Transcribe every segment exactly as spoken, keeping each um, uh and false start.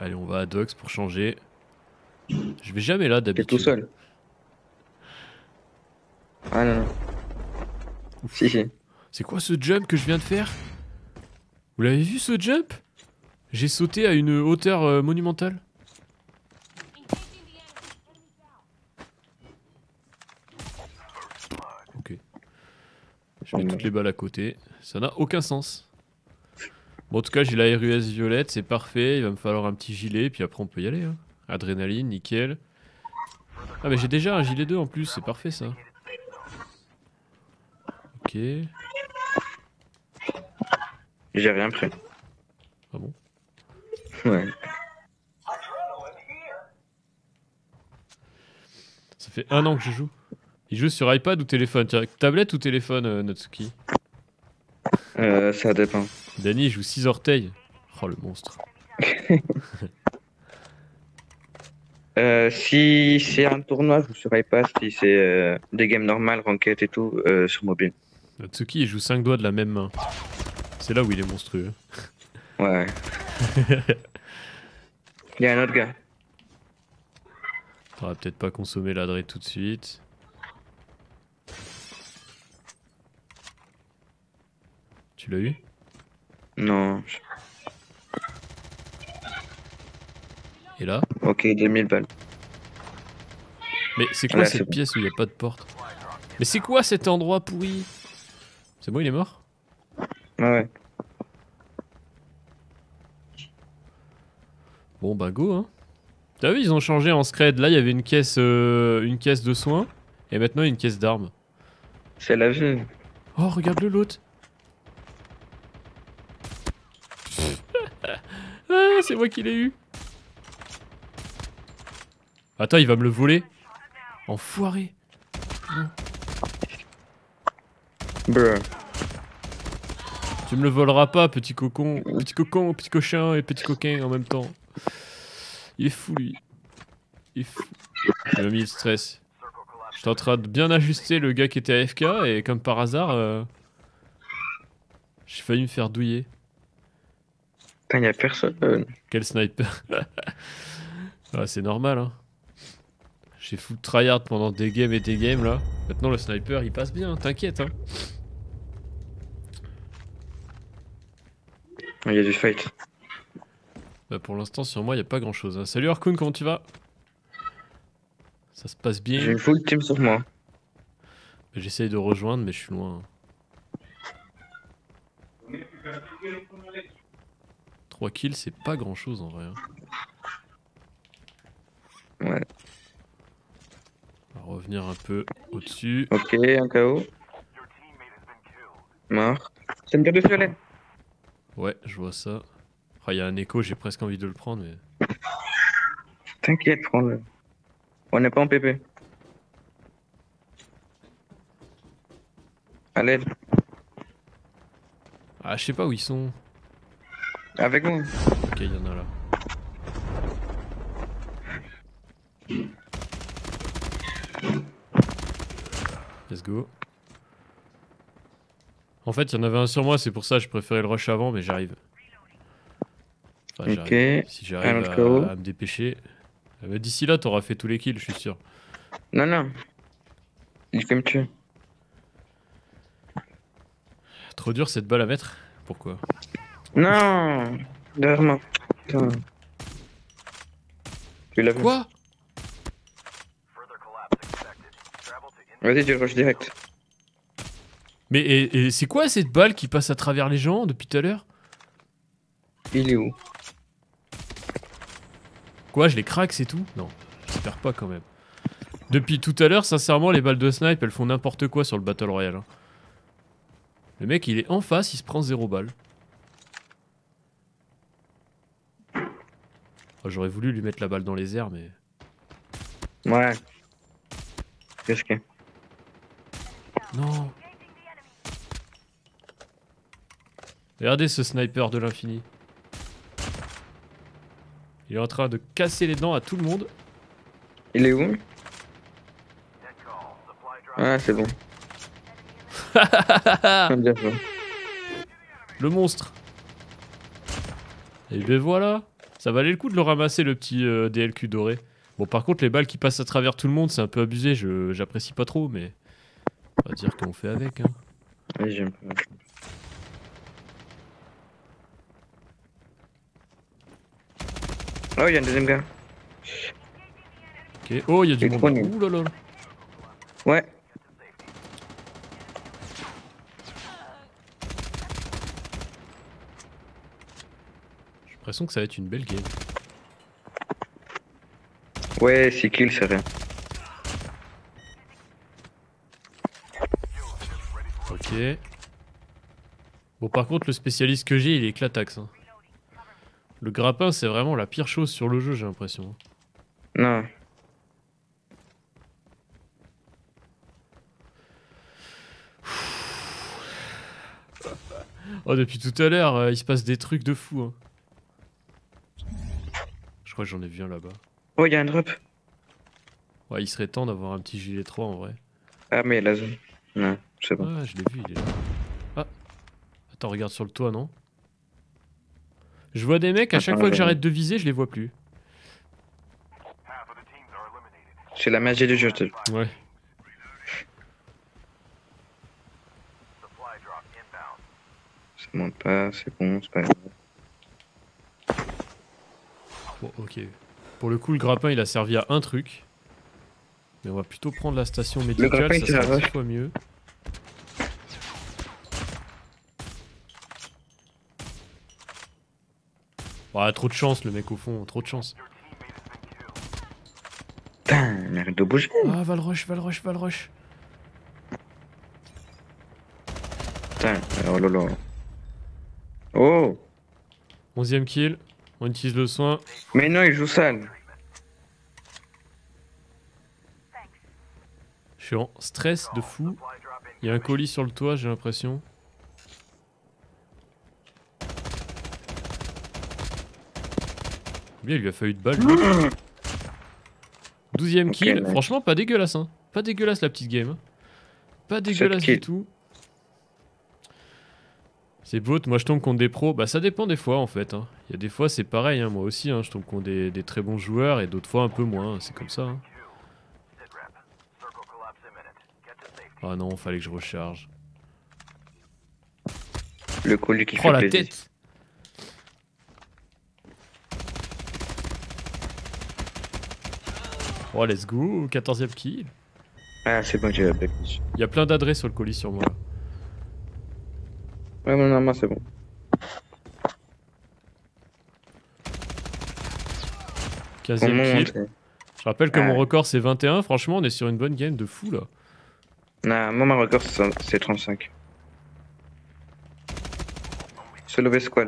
Allez, on va à Dox pour changer. Je vais jamais là T'es d'habitude. tout seul. Ah non, non. Ouf. Si, si. C'est quoi ce jump que je viens de faire? Vous l'avez vu ce jump? J'ai sauté à une hauteur euh, monumentale. Ok. Je mets toutes les balles à côté. Ça n'a aucun sens. Bon, en tout cas, j'ai la R U S violette, c'est parfait. Il va me falloir un petit gilet, puis après on peut y aller. Hein. Adrénaline, nickel. Ah, mais j'ai déjà un gilet deux en plus, c'est parfait ça. Ok. J'ai rien pris. Ah bon? Ouais. Ça fait un an que je joue. Il joue sur iPad ou téléphone? Tiens, tablette ou téléphone, euh, Natsuki? Euh, ça dépend. Danny, il joue six orteils. Oh, le monstre. Euh, si c'est un tournoi, je ne saurais pas. Si c'est euh, des games normales, ranked et tout, euh, sur mobile. Natsuki, il joue cinq doigts de la même main. C'est là où il est monstrueux. Ouais. Il y a un autre gars. On va peut-être pas consommer l'adresse tout de suite. Tu l'as eu? Non. Et là? Ok, deux mille balles. Mais c'est quoi Là, cette c'est bon. pièce où il n'y a pas de porte? Mais c'est quoi cet endroit pourri? C'est bon, il est mort? Ouais, ouais. Bon bah go hein. T'as vu, ils ont changé en scred. Là, il y avait une caisse, euh, une caisse de soins. Et maintenant, il y a une caisse d'armes. C'est la vie. Oh, regarde-le l'autre. Ah, c'est moi qui l'ai eu. Attends, il va me le voler. Enfoiré. Non. Bruh. Tu me le voleras pas, petit cocon. Petit cocon, petit cochon et petit coquin en même temps. Il est fou, lui. Il est fou. Il m'a mis le stress. J'étais en train de bien ajuster le gars qui était A F K et comme par hasard, euh, j'ai failli me faire douiller. Putain, y a personne. Quel sniper. Ah, c'est normal, hein. J'ai full tryhard pendant des games et des games, là. Maintenant, le sniper, il passe bien, t'inquiète, hein. Il y a du fight. Bah, pour l'instant, sur moi, il a pas grand-chose. Hein. Salut, Arkun, comment tu vas? Ça se passe J'ai bien. une full team sur moi. J'essaye de rejoindre, mais je suis loin. trois kills, c'est pas grand-chose, en vrai. Hein. Ouais. On va revenir un peu au-dessus. Ok, un K O. Mort. C'est une carte de violet. Ouais, je vois ça. Ah, il y a un écho, j'ai presque envie de le prendre, mais... T'inquiète, prends-le. On n'est pas en P P. À l'aide. Ah, je sais pas où ils sont. Avec moi. Ok, il y en a là. Let's go. En fait, il y en avait un sur moi, c'est pour ça que je préférais le rush avant, mais j'arrive. Enfin, Ok. j'arrive. Si j'arrive Un autre K O. à, à me dépêcher. Euh, bah, D'ici là, t'auras fait tous les kills, je suis sûr. Non, non. Il fait me tuer. Trop dur cette balle à mettre. Pourquoi? Non. Derrière moi. Putain. Tu l'as vu? Quoi? Vas-y, tu rush direct. Mais et, et c'est quoi cette balle qui passe à travers les gens depuis tout à l'heure? Il est où? Quoi, je les craque, c'est tout? Non, j'espère pas quand même. Depuis tout à l'heure, sincèrement, les balles de snipe, elles font n'importe quoi sur le Battle Royale. Hein. Le mec, il est en face, il se prend zéro balle. Oh, j'aurais voulu lui mettre la balle dans les airs, mais... Ouais. Qu'est-ce que... Non. Regardez ce sniper de l'infini. Il est en train de casser les dents à tout le monde. Il est où? Ah, c'est bon. Bien joué. Le monstre. Et ben voilà. Ça valait le coup de le ramasser, le petit euh, D L Q doré. Bon, par contre, les balles qui passent à travers tout le monde, c'est un peu abusé. Je j'apprécie pas trop, mais on va dire qu'on fait avec. Hein. Oui, j'aime pas. Oh, il y a un deuxième gars. Ok. Oh, il y a du Il est monde. trop nul. Ouh là là. Ouais. J'ai l'impression que ça va être une belle game. Ouais, six kills, c'est rien. Ok. Bon, par contre, le spécialiste que j'ai, il est éclataxe. Hein. Le grappin, c'est vraiment la pire chose sur le jeu, j'ai l'impression. Non. Oh, depuis tout à l'heure, euh, il se passe des trucs de fou. Hein. Je crois que j'en ai vu un là-bas. Oh, il y a un drop. Ouais, il serait temps d'avoir un petit gilet trois en vrai. Ah, mais la zone. Non, c'est bon. Ouais, je l'ai vu, il est là. Ah. Attends, regarde sur le toit, non? Je vois des mecs, à chaque Attends, fois que je- j'arrête de viser, je les vois plus. C'est la magie du jeu, je te- Ouais. Ça monte pas, c'est bon, c'est pas grave. Bon, ok. Pour le coup, le grappin, il a servi à un truc. Mais on va plutôt prendre la station médicale, grappin, ça il sert sera à dix rush. fois mieux. Ah, trop de chance, le mec au fond, trop de chance. Putain, mais arrête de bouger. Ah, Valrush, Valrush, Valrush. Putain, oh là là. Oh, onzième kill, on utilise le soin. mais non, il joue sale. Je suis en stress de fou. Il y a un colis sur le toit, j'ai l'impression. Bien, il lui a fallu de balles. lui. douzième Ok, kill. ouais. Franchement, pas dégueulasse. Hein. Pas dégueulasse la petite game. hein. Pas dégueulasse du kills. tout. C'est beau, moi je tombe contre des pros. Bah ça dépend des fois en fait. hein. Il y a des fois c'est pareil, hein. Moi aussi. hein. Je tombe contre des, des très bons joueurs et d'autres fois un peu moins. C'est comme ça. hein. Ah non, fallait que je recharge. Le colis qui Oh fait la plaisir. tête. Oh let's go, quatorzième kill. Ah, c'est bon, j'ai la plaquage. Il y a plein d'adresses sur le colis sur moi là. Ouais, mon arme, c'est bon. quinzième Comment kill. monter? Je rappelle que Ah. mon record c'est vingt et un. Franchement, on est sur une bonne game de fou là. Non, moi, mon record, c'est c'est trente-cinq. Se lever squad.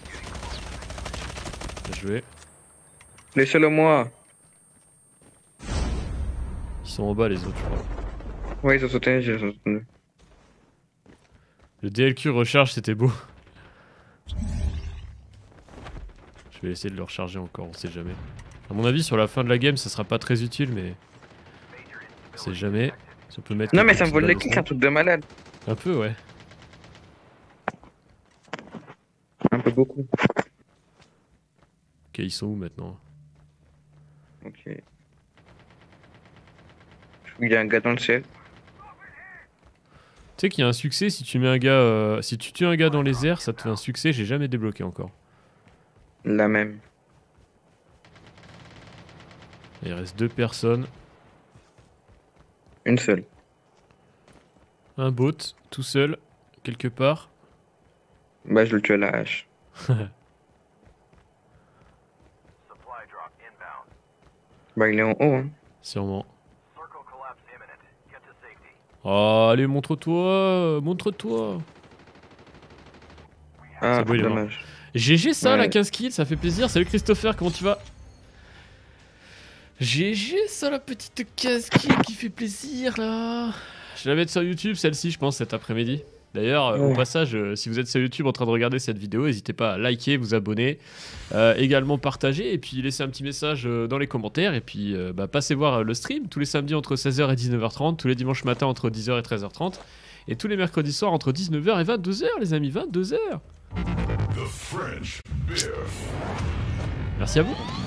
Bien joué. Laissez-le moi. Ils sont en bas les autres, je crois. Ouais, ils ont sauté, j'ai sauté. Le D L Q recharge, c'était beau. Je vais essayer de le recharger encore, on sait jamais. À mon avis, sur la fin de la game, ça sera pas très utile, mais. On sait jamais. Si on peut mettre Non, mais quelques ça me petites vole les balles au kicks, fond. un truc de malade. Un peu, ouais. Un peu beaucoup. Ok, ils sont où maintenant? Ok. Je trouve qu'il y a un gars dans le ciel. Tu sais qu'il y a un succès si tu mets un gars. euh, Si tu tues un gars dans les airs, ça te fait un succès, j'ai jamais débloqué encore. La même. Il reste deux personnes. Une seule. Un bot, tout seul, quelque part. Bah, je le tue à la hache. Bah, il est en haut, hein. Sûrement. Oh, allez, montre-toi, montre-toi. Ah, C'est beau, il est mort. dommage. G G ça, Ouais. la quinze kills, ça fait plaisir. Salut Christopher, comment tu vas? G G ça, la petite quinze kills qui fait plaisir là. Je vais la mettre sur YouTube celle-ci, je pense, cet après-midi. D'ailleurs, euh, au Ouais. passage, euh, si vous êtes sur YouTube en train de regarder cette vidéo, n'hésitez pas à liker, vous abonner, euh, également partager et puis laisser un petit message euh, dans les commentaires. Et puis euh, bah, passez voir euh, le stream tous les samedis entre seize heures et dix-neuf heures trente, tous les dimanches matins entre dix heures et treize heures trente et tous les mercredis soirs entre dix-neuf heures et vingt-deux heures, les amis, vingt-deux heures. Merci à vous.